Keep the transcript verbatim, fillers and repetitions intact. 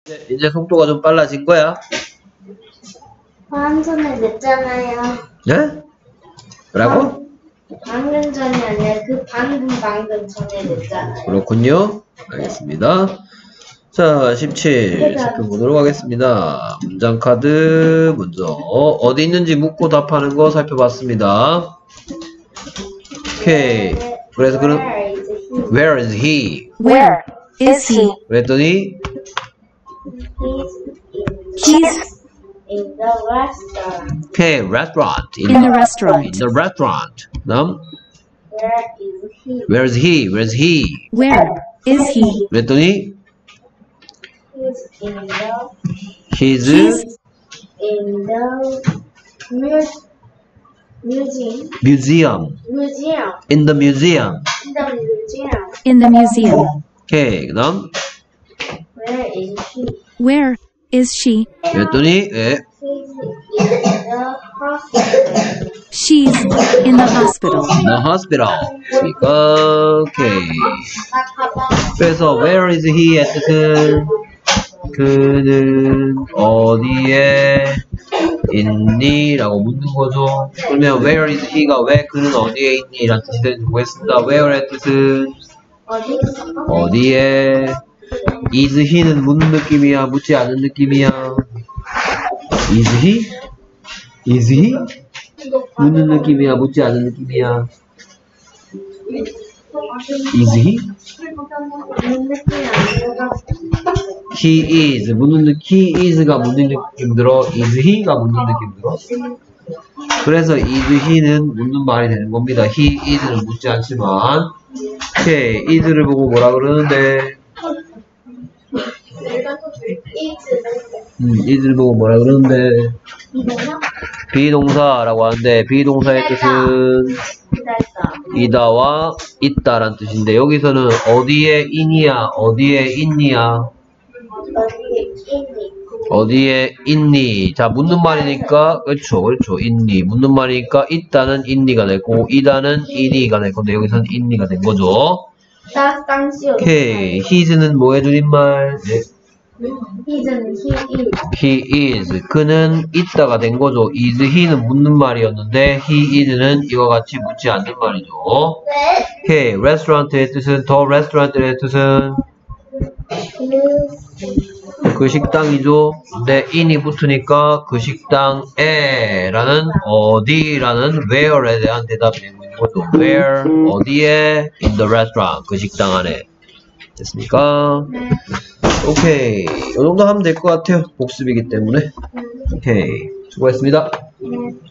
이제, 이제 속도가 좀 빨라진 거야? 방금 전에 냈잖아요. 네? 뭐라고? 방금 전이 아니라 그 방금 방금 전에 냈잖아요. 그렇군요. 알겠습니다. 자, 십칠 살펴보도록 하겠습니다. 문장 카드 먼저 어디 있는지 묻고 답하는 거 살펴봤습니다. 오케이. 그래서 그럼 Where is he? Where is he? 그랬더니 He's in the restaurant. 오케이, restaurant. In, in the restaurant. in the restaurant. 그다음 Where is he? Where is he? Where is he? Where is he? 그랬더니 He's in the He's He's in the mu museum. museum. Museum. In the museum. In the museum. in the museum. 오케이, 그다음 Where is he? Where is she? 그랬더니 예, He's in the hospital. She's in the hospital. the hospital. 그러니까 오케이. 그래서 where is he 의 뜻은 그는 어디에 있니? 라고 묻는 거죠. 그러면 where is he가 왜 그는 어디에 있니? 라는 뜻이 되는지 보겠습니다. where의 뜻은 어디? 어디에. is he는 묻는 느낌이야? 묻지 않은 느낌이야? is he? is he? 묻는 느낌이야? 묻지 않은 느낌이야? is he? he is 묻는 느 he is가 묻는 느낌 들어. is he가 묻는 느낌 들어. 그래서 is he는 묻는 말이 되는 겁니다. he is는 묻지 않지만 오케이, is를 보고 뭐라 그러는데 음, is를 보고 뭐라 그러는데 비동사라고 하는데 비동사의 뜻은 이다와 있다란 뜻인데 여기서는 어디에 있니야? 어디에 있니야? 어디에 있니? 자, 묻는 말이니까 그렇죠, 그렇죠. 있니? 묻는 말이니까 있다는 있니가 되고 이다는 이니가 될 건데 여기서는 있니가 된 거죠. 오케이, his는 뭐의 줄임말? 네. he is 그는 있다가 된 거죠. is he는 묻는 말이었는데 he is는 이와 같이 묻지 않는 말이죠. 오케이, restaurant의 뜻은 the restaurant의 뜻은 그 식당이죠. 근데 in이 붙으니까 그 식당에 라는 어디라는 where에 대한 대답이 되고 있는 거죠. where 어디에 in the restaurant 그 식당 안에. 됐습니까? 오케이, 이 정도 하면 될 것 같아요. 복습이기 때문에. 오케이, 수고했습니다.